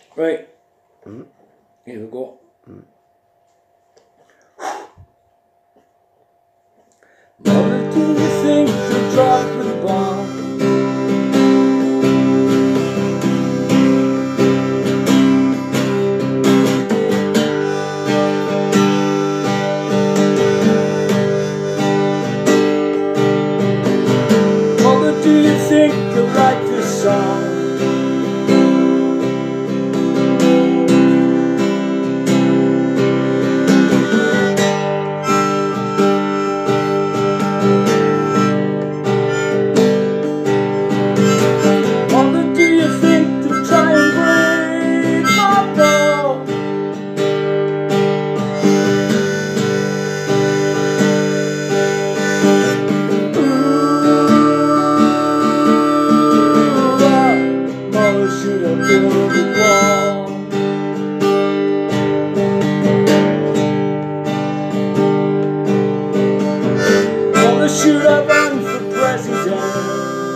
Right. Here we go. Mother, do you think you'll drop the bomb? Mother, do you think you'll like this song? Should I build a wall? Or should I run for president?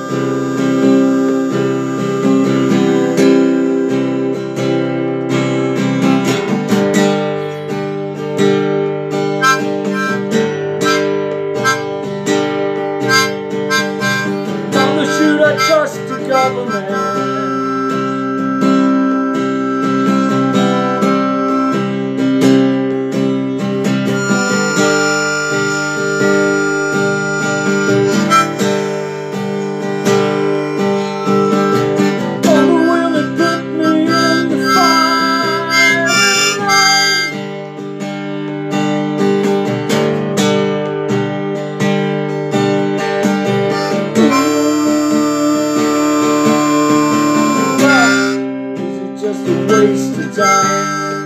Or should I trust the government? Just a waste of time.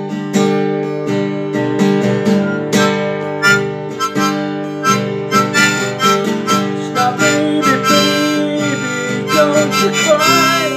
Stop, baby, baby, don't you cry.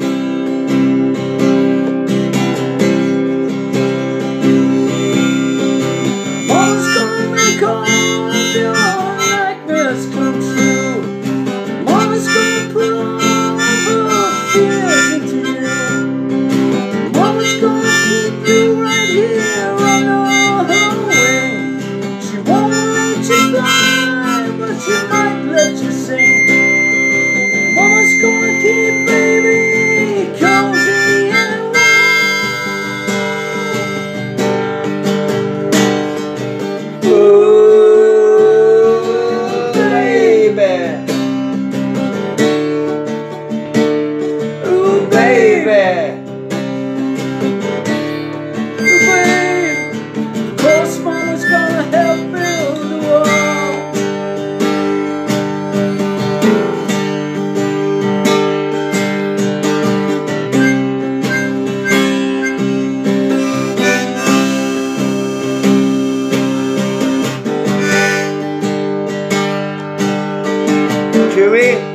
Mama's gonna make all your nightmares come true. Mama's gonna put all her fears into you. Mama's gonna keep you right here on her wing. She won't let you fly, but she might let you sing. Mama's gonna keep baby cozy and warm. Ooh, baby. Ooh, baby. Mama's gonna help build the wall. Chewy.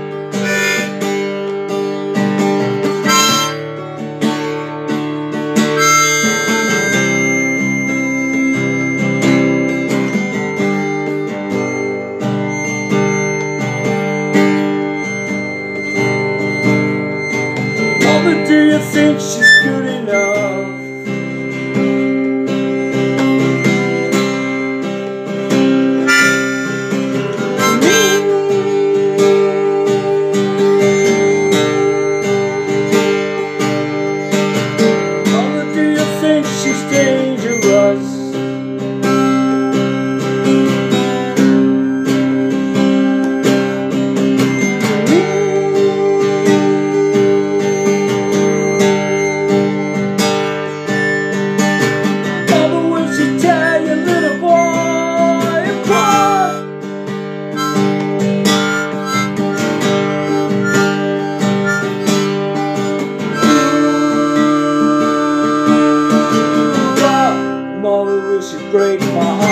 Mother, do you think she's good enough? Mother, do you think she's dangerous? Mother, will she break my heart?